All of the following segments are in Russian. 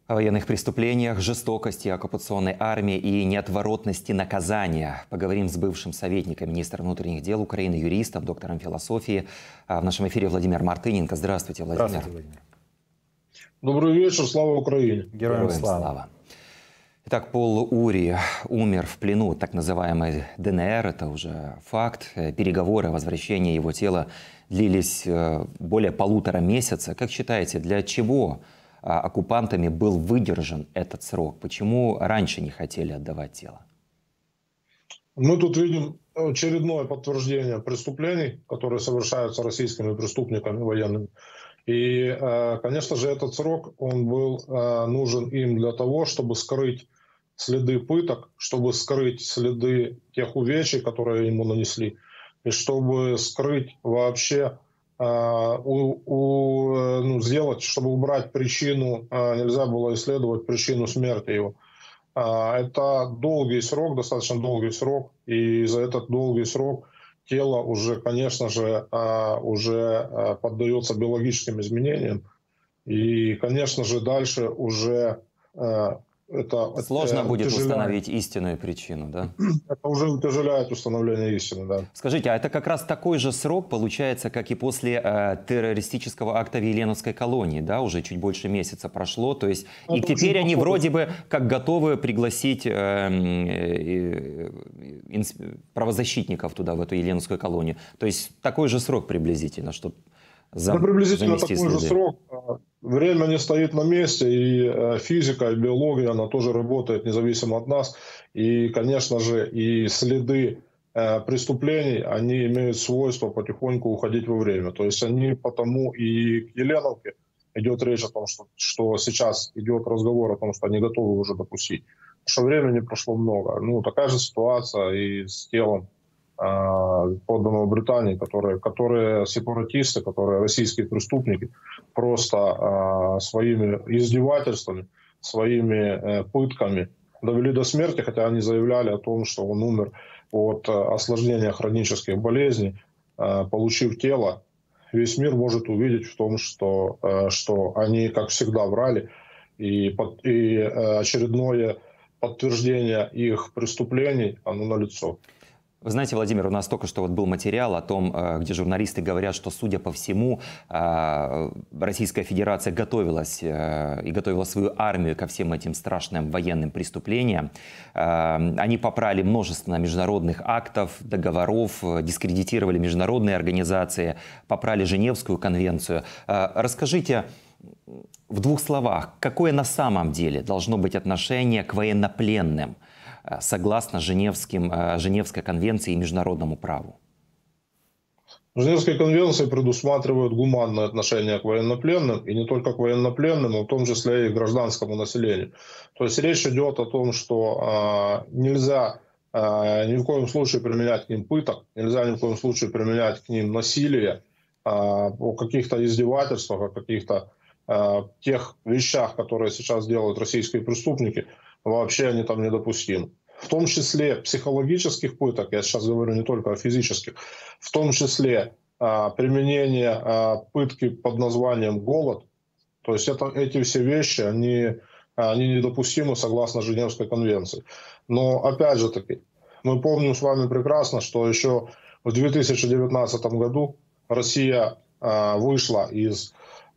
О военных преступлениях, жестокости оккупационной армии и неотворотности наказания. Поговорим с бывшим советником министра внутренних дел Украины, юристом, доктором философии. В нашем эфире Владимир Мартыненко. Здравствуйте, Владимир. Здравствуйте, Владимир. Добрый вечер, слава Украине. Героям слава. Итак, Пол Ури умер в плену так называемой ДНР. Это уже факт. Переговоры о возвращении его тела длились более 1,5 месяца. Как считаете, для чего оккупантами был выдержан этот срок? Почему раньше не хотели отдавать тело? Мы тут видим очередное подтверждение преступлений, которые совершаются российскими преступниками военными. И, конечно же, этот срок, он был нужен им для того, чтобы скрыть следы пыток, чтобы скрыть следы тех увечий, которые ему нанесли, и чтобы скрыть вообще, сделать, чтобы убрать причину, нельзя было исследовать причину смерти его. Это долгий срок, достаточно долгий срок, и за этот долгий срок тело уже, конечно же, уже поддается биологическим изменениям. И, конечно же, дальше уже это сложно будет установить истинную причину, да? Это уже утяжеляет установление истины, да. Скажите, а это как раз такой же срок получается, как и после террористического акта в Еленовской колонии, да? Уже чуть больше месяца прошло, то есть и теперь они вроде бы как готовы пригласить правозащитников туда, в эту Еленовскую колонию. То есть такой же срок приблизительно, чтобы приблизительно такой же срок. Время не стоит на месте, и физика, и биология, она тоже работает независимо от нас. И, конечно же, и следы преступлений, они имеют свойство потихоньку уходить во время. То есть они потому и к Еленовке идет речь о том, что сейчас идет разговор о том, что они готовы уже допустить. Потому что времени прошло много. Ну, такая же ситуация и с телом подданного Британии, которые сепаратисты, которые российские преступники, просто своими издевательствами, своими пытками довели до смерти, хотя они заявляли о том, что он умер от осложнения хронических болезней, получив тело. Весь мир может увидеть в том, что они, как всегда, врали, и очередное подтверждение их преступлений, оно налицо. Вы знаете, Владимир, у нас только что был материал о том, где журналисты говорят, что, судя по всему, Российская Федерация готовилась и готовила свою армию ко всем этим страшным военным преступлениям. Они попрали множество международных актов, договоров, дискредитировали международные организации, попрали Женевскую конвенцию. Расскажите в 2 словах, какое на самом деле должно быть отношение к военнопленным согласно Женевской конвенции и международному праву? Женевская конвенция предусматривает гуманное отношение к военнопленным, и не только к военнопленным, но в том числе и к гражданскому населению. То есть речь идет о том, что нельзя ни в коем случае применять к ним пыток, нельзя ни в коем случае применять к ним насилие, о каких-то издевательствах, о каких-то тех вещах, которые сейчас делают российские преступники, вообще они там недопустимы. В том числе психологических пыток, я сейчас говорю не только о физических, в том числе применение пытки под названием голод. То есть эти все вещи, они недопустимы согласно Женевской конвенции. Но опять же таки, мы помним с вами прекрасно, что еще в 2019 году Россия вышла из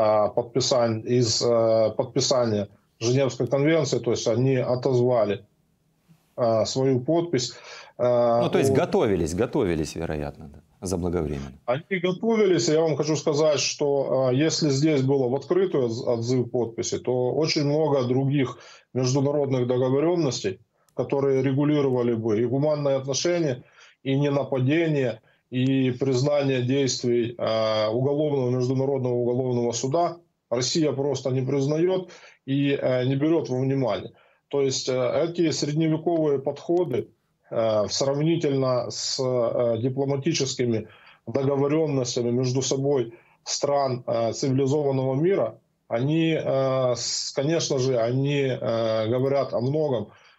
подписания Женевской конвенции, то есть они отозвали свою подпись. Ну, то есть готовились, вероятно, да, заблаговременно. Они готовились, и я вам хочу сказать, что если здесь было в открытую отзыв подписи, то очень много других международных договоренностей, которые регулировали бы и гуманные отношения, и ненападение, и признание действий Международного уголовного суда, Россия просто не признает и не берет во внимание. То есть эти средневековые подходы сравнительно с дипломатическими договоренностями между собой стран цивилизованного мира, они, конечно же, они говорят о многом,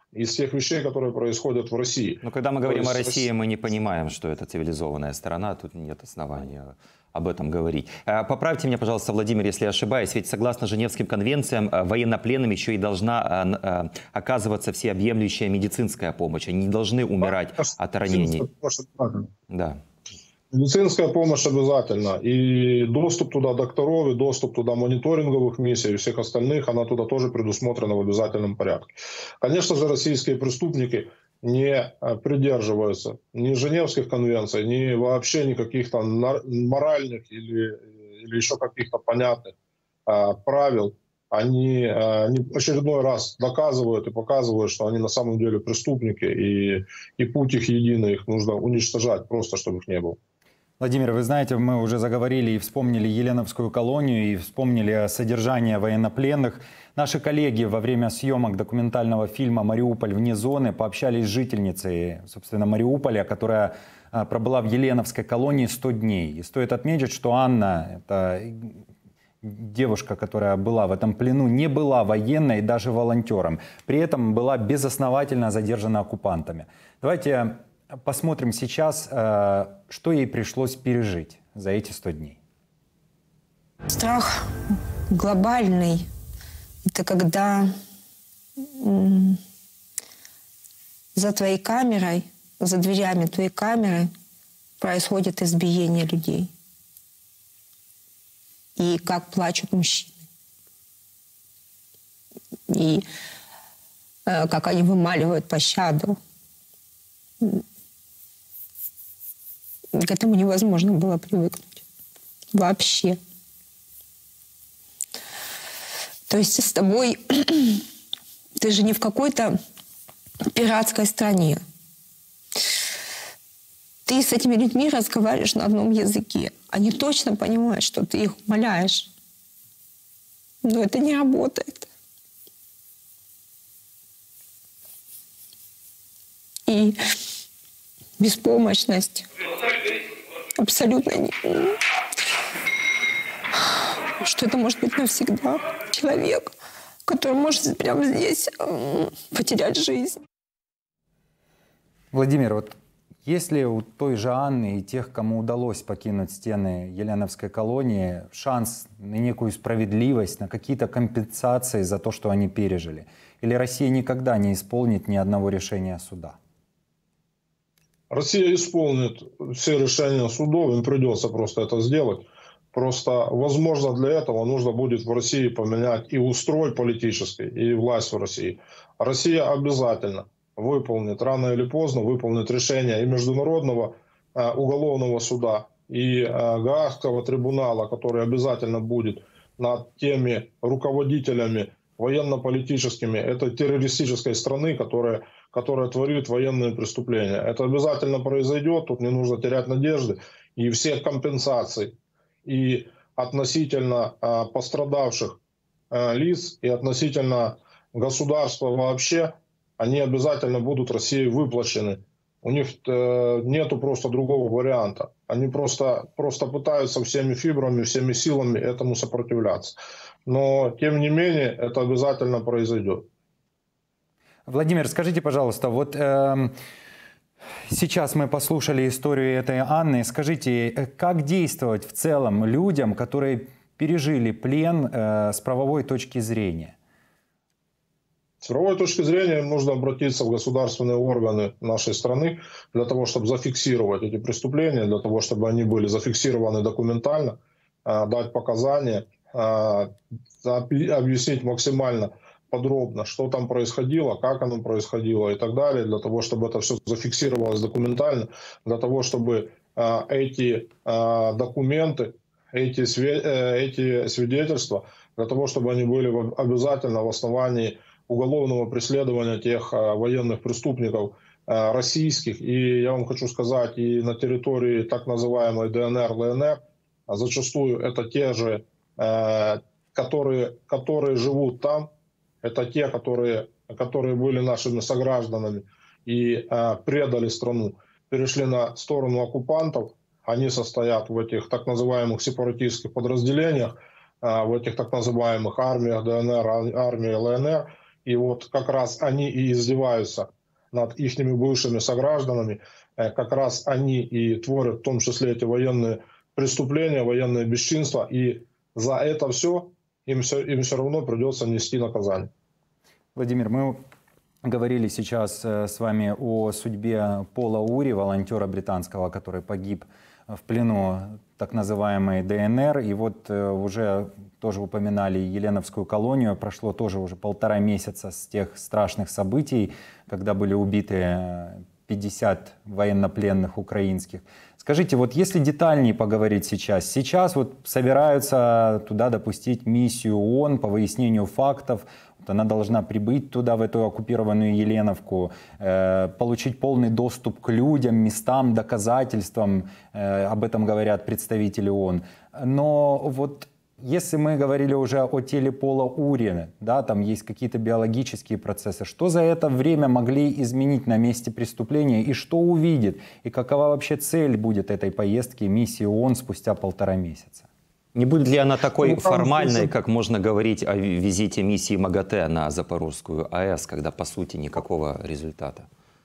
из тех вещей, которые происходят в России. Но когда мы говорим о России, мы не понимаем, что это цивилизованная страна, тут нет основания об этом говорить. Поправьте меня, пожалуйста, Владимир, если я ошибаюсь, ведь согласно Женевским конвенциям военнопленным еще и должна оказываться всеобъемлющая медицинская помощь. Они не должны умирать от ранений. Да. Медицинская помощь обязательно. И доступ туда докторов, и доступ туда мониторинговых миссий и всех остальных, она туда тоже предусмотрена в обязательном порядке. Конечно же, российские преступники не придерживаются ни Женевских конвенций, ни вообще никаких там моральных или еще каких-то понятных правил. Они очередной раз доказывают и показывают, что они на самом деле преступники, и путь их единый, их нужно уничтожать просто, чтобы их не было. Владимир, вы знаете, мы уже заговорили и вспомнили Еленовскую колонию, и вспомнили содержание военнопленных. Наши коллеги во время съемок документального фильма «Мариуполь вне зоны» пообщались с жительницей, собственно, Мариуполя, которая пробыла в Еленовской колонии 100 дней. И стоит отметить, что Анна, это девушка, которая была в этом плену, не была военной и даже волонтером. При этом была безосновательно задержана оккупантами. Давайте посмотрим сейчас, что ей пришлось пережить за эти 100 дней. Страх глобальный. Это когда за твоей камерой, за дверями твоей камеры происходит избиение людей. И как плачут мужчины. И как они вымаливают пощаду. К этому невозможно было привыкнуть. Вообще. То есть с тобой... Ты же не в какой-то пиратской стране. Ты с этими людьми разговариваешь на одном языке. Они точно понимают, что ты их умоляешь. Но это не работает. И беспомощность абсолютно не... Что это может быть навсегда. Человек, который может прямо здесь потерять жизнь. Владимир, вот есть ли у той же Анны и тех, кому удалось покинуть стены Еленовской колонии, шанс на некую справедливость, на какие-то компенсации за то, что они пережили? Или Россия никогда не исполнит ни одного решения суда? Россия исполнит все решения судов, им придется просто это сделать. Просто, возможно, для этого нужно будет в России поменять и устрой политический, и власть в России. Россия обязательно выполнит, рано или поздно, выполнит решение и Международного уголовного суда, и Гаагского трибунала, который обязательно будет над теми руководителями военно-политическими этой террористической страны, которая творит военные преступления. Это обязательно произойдет, тут не нужно терять надежды. И всех компенсаций, и относительно пострадавших лиц, и относительно государства вообще, они обязательно будут России выплачены. У них нету просто другого варианта. Они просто пытаются всеми фибрами, всеми силами этому сопротивляться. Но, тем не менее, это обязательно произойдет. Владимир, скажите, пожалуйста, вот сейчас мы послушали историю этой Анны. Скажите, как действовать в целом людям, которые пережили плен с правовой точки зрения? С правовой точки зрения им нужно обратиться в государственные органы нашей страны для того, чтобы зафиксировать эти преступления, для того, чтобы они были зафиксированы документально, дать показания, объяснить максимально подробно, что там происходило, как оно происходило и так далее, для того, чтобы это все зафиксировалось документально, для того, чтобы эти документы, эти свидетельства, для того, чтобы они были обязательно в основании уголовного преследования тех военных преступников российских. И я вам хочу сказать, и на территории так называемой ДНР, ЛНР, зачастую это те же, которые живут там, это те, которые были нашими согражданами и предали страну, перешли на сторону оккупантов. Они состоят в этих так называемых сепаратистских подразделениях, в этих так называемых армиях ДНР, армии ЛНР. и вот как раз они и издеваются над их бывшими согражданами, как раз они и творят в том числе эти военные преступления, военные бесчинства, и за это все им все равно придется нести наказание. Владимир, мы говорили сейчас с вами о судьбе Пола Ури, волонтера британского, который погиб в плену так называемой ДНР. И вот уже тоже упоминали Еленовскую колонию. Прошло тоже уже 1,5 месяца с тех страшных событий, когда были убиты 50 военнопленных украинских. Скажите, вот если детальнее поговорить сейчас вот собираются туда допустить миссию ООН по выяснению фактов. Вот она должна прибыть туда, в эту оккупированную Еленовку, получить полный доступ к людям, местам, доказательствам. Об этом говорят представители ООН. Но вот если мы говорили уже о теле Пола Ури, да, там есть какие-то биологические процессы, что за это время могли изменить на месте преступления и что увидит? И какова вообще цель будет этой поездки, миссии ООН спустя 1,5 месяца? Не будет ли она такой формальной, как можно говорить о визите миссии МАГАТЭ на Запорожскую АЭС, когда по сути никакого результата?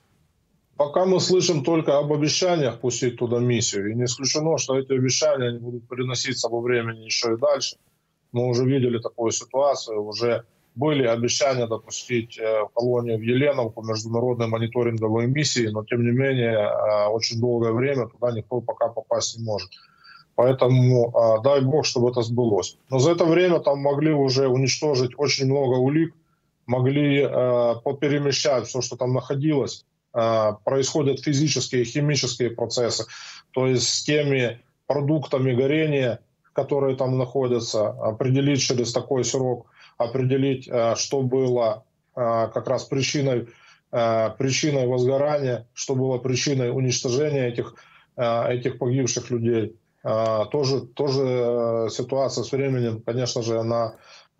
Пока мы слышим только об обещаниях пустить туда миссию, и не исключено, что эти обещания будут переноситься во времени еще и дальше. Мы уже видели такую ситуацию, уже были обещания допустить колонию в Еленовку, международной мониторинговой миссии, но тем не менее очень долгое время туда никто пока попасть не может. Поэтому дай бог, чтобы это сбылось. Но за это время там могли уже уничтожить очень много улик, могли поперемещать все, что там находилось. Происходят физические и химические процессы, то есть с теми продуктами горения, которые там находятся, определить через такой срок, определить, что было как раз причиной возгорания, что было причиной уничтожения этих погибших людей. Тоже ситуация с временем, конечно же, она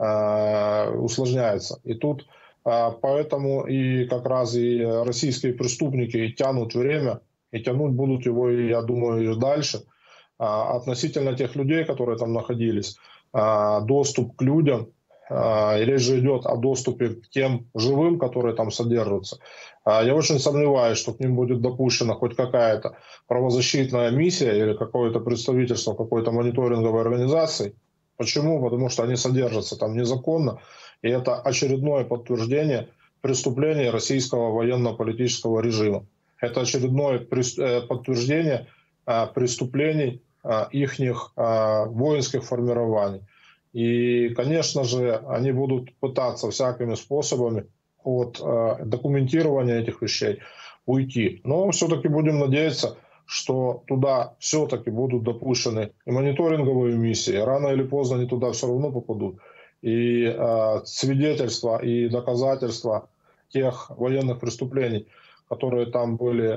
усложняется. И тут поэтому и как раз и российские преступники и тянут время, и тянуть будут его, я думаю, и дальше. Относительно тех людей, которые там находились, доступ к людям, и речь же идет о доступе к тем живым, которые там содержатся. Я очень сомневаюсь, что к ним будет допущена хоть какая-то правозащитная миссия или какое-то представительство какой-то мониторинговой организации. Почему? Потому что они содержатся там незаконно, и это очередное подтверждение преступлений российского военно-политического режима. Это очередное подтверждение преступлений ихних воинских формирований. И, конечно же, они будут пытаться всякими способами от документирования этих вещей уйти. Но все-таки будем надеяться, что туда все-таки будут допущены и мониторинговые миссии. Рано или поздно они туда все равно попадут. И свидетельства и доказательства тех военных преступлений, которые там были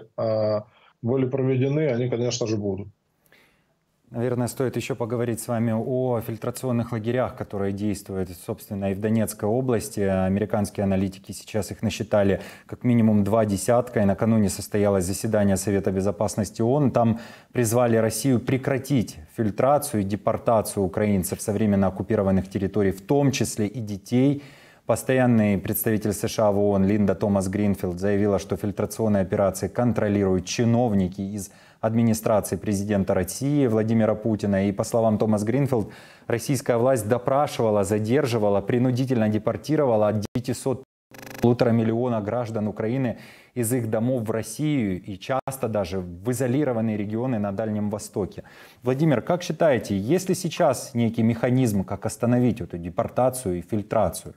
проведены, они, конечно же, будут. Наверное, стоит еще поговорить с вами о фильтрационных лагерях, которые действуют, собственно, и в Донецкой области. Американские аналитики сейчас их насчитали как минимум 20, и накануне состоялось заседание Совета Безопасности ООН. Там призвали Россию прекратить фильтрацию и депортацию украинцев со временно оккупированных территорий, в том числе и детей. Постоянный представитель США в ООН Линда Томас-Гринфилд заявила, что фильтрационные операции контролируют чиновники из администрации президента России Владимира Путина. И по словам Томас-Гринфилд, российская власть допрашивала, задерживала, принудительно депортировала от 900,5 миллиона граждан Украины из их домов в Россию и часто даже в изолированные регионы на Дальнем Востоке. Владимир, как считаете, есть ли сейчас некий механизм, как остановить эту депортацию и фильтрацию?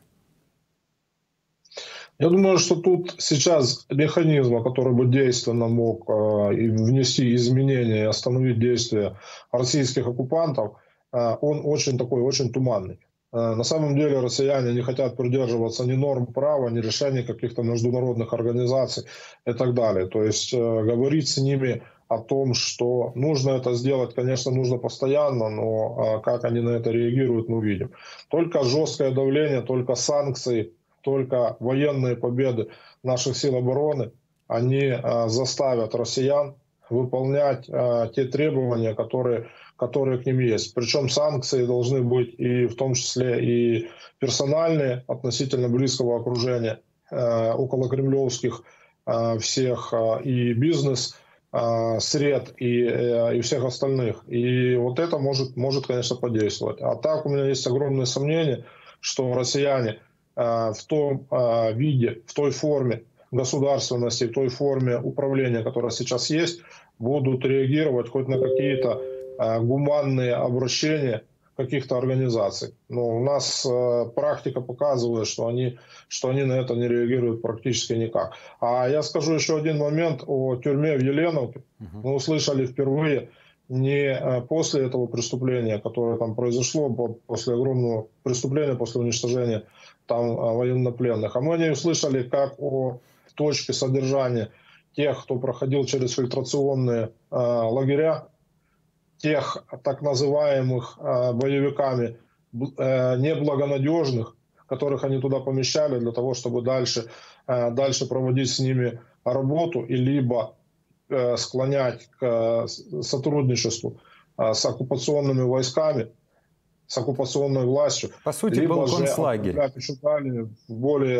Я думаю, что тут сейчас механизма, который бы действенно мог внести изменения и остановить действия российских оккупантов, он очень туманный. На самом деле россияне не хотят придерживаться ни норм права, ни решений каких-то международных организаций и так далее. То есть говорить с ними о том, что нужно это сделать, конечно, нужно постоянно, но как они на это реагируют, мы увидим. Только жесткое давление, только санкции, только военные победы наших сил обороны, они заставят россиян выполнять те требования, которые которые к ним есть. Причем санкции должны быть и в том числе и персональные относительно близкого окружения, околокремлевских всех и бизнес сред и всех остальных. И вот это может, конечно, подействовать. А так у меня есть огромные сомнения, что россияне в том виде, в той форме государственности, в той форме управления, которая сейчас есть, будут реагировать хоть на какие-то гуманные обращения каких-то организаций. Но у нас практика показывает, что они на это не реагируют практически никак. А я скажу еще один момент о тюрьме в Еленовке. Мы услышали впервые не после этого преступления, которое там произошло, после огромного преступления, после уничтожения там военнопленных, а мы не услышали как о точке содержания тех, кто проходил через фильтрационные лагеря, тех так называемых боевиками неблагонадежных, которых они туда помещали для того, чтобы дальше проводить с ними работу и либо склонять к сотрудничеству с оккупационными войсками, с оккупационной властью. По сути, был концлагерь. В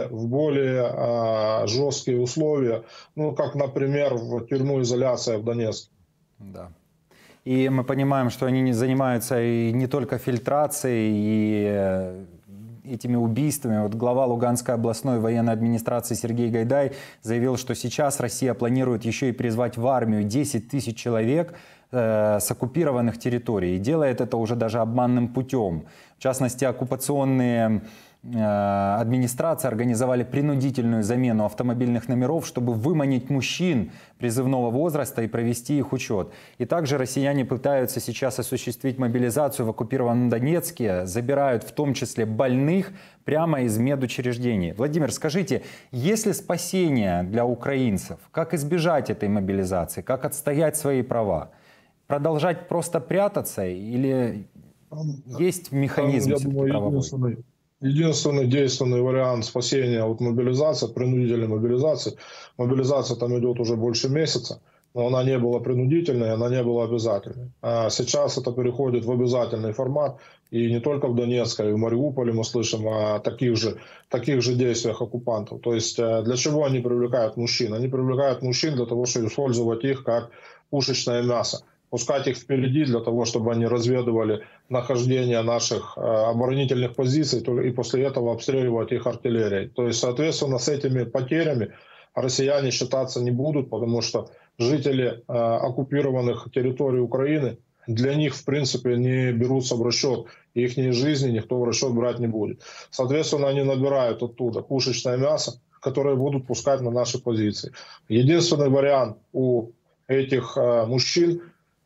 более жесткие условия, ну, как, например, в тюрьму изоляция в Донецке. Да. И мы понимаем, что они не занимаются и не только фильтрацией, и этими убийствами. Вот глава Луганской областной военной администрации Сергей Гайдай заявил, что сейчас Россия планирует еще и призвать в армию 10 тысяч человек с оккупированных территорий. И делает это уже даже обманным путем. В частности, оккупационные администрации организовали принудительную замену автомобильных номеров, чтобы выманить мужчин призывного возраста и провести их учет. И также россияне пытаются сейчас осуществить мобилизацию в оккупированном Донецке, забирают в том числе больных прямо из медучреждений. Владимир, скажите, есть ли спасение для украинцев? Как избежать этой мобилизации? Как отстоять свои права? Продолжать просто прятаться или есть механизм правовой? Единственный действенный вариант спасения от мобилизации, принудительной мобилизации. Мобилизация там идет уже больше месяца, но она не была принудительной, она не была обязательной. А сейчас это переходит в обязательный формат. И не только в Донецке, и в Мариуполе мы слышим о таких же действиях оккупантов. То есть для чего они привлекают мужчин? Они привлекают мужчин для того, чтобы использовать их как пушечное мясо. Пускать их впереди для того, чтобы они разведывали нахождение наших оборонительных позиций и после этого обстреливать их артиллерией. То есть, соответственно, с этими потерями россияне считаться не будут, потому что жители оккупированных территорий Украины для них, в принципе, не берутся в расчет. И их жизни никто в расчет брать не будет. Соответственно, они набирают оттуда пушечное мясо, которое будут пускать на наши позиции. Единственный вариант у этих мужчин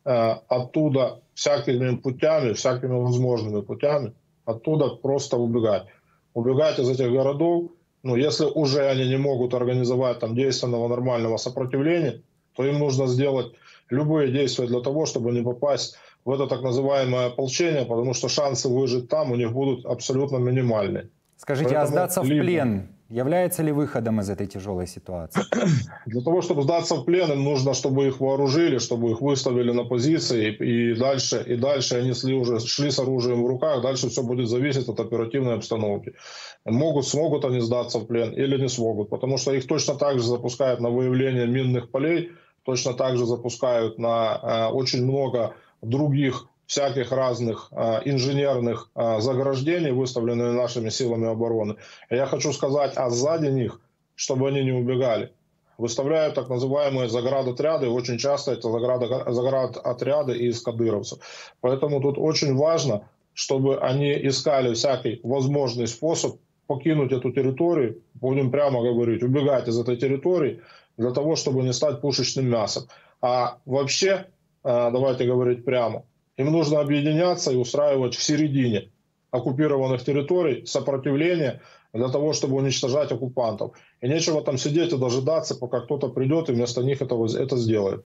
оттуда всякими путями, всякими возможными путями, оттуда просто убегать. Убегать из этих городов, ну, если уже они не могут организовать там действенного нормального сопротивления, то им нужно сделать любые действия для того, чтобы не попасть в это так называемое ополчение, потому что шансы выжить там у них будут абсолютно минимальные. Скажите, поэтому сдаться в плен является ли выходом из этой тяжелой ситуации? Для того, чтобы сдаться в плен, им нужно, чтобы их вооружили, чтобы их выставили на позиции, и дальше они шли с оружием в руках, дальше все будет зависеть от оперативной обстановки. Смогут они сдаться в плен или не смогут, потому что их точно так же запускают на выявление минных полей, точно так же запускают на очень много других всяких разных инженерных заграждений, выставленных нашими силами обороны. И я хочу сказать, а сзади них, чтобы они не убегали, выставляют так называемые заградотряды, очень часто это заградотряды из кадыровцев. Поэтому тут очень важно, чтобы они искали всякий возможный способ покинуть эту территорию, будем прямо говорить, убегать из этой территории, для того, чтобы не стать пушечным мясом. А вообще, давайте говорить прямо, им нужно объединяться и устраивать в середине оккупированных территорий сопротивление для того, чтобы уничтожать оккупантов. И нечего там сидеть и дожидаться, пока кто-то придет и вместо них это сделает.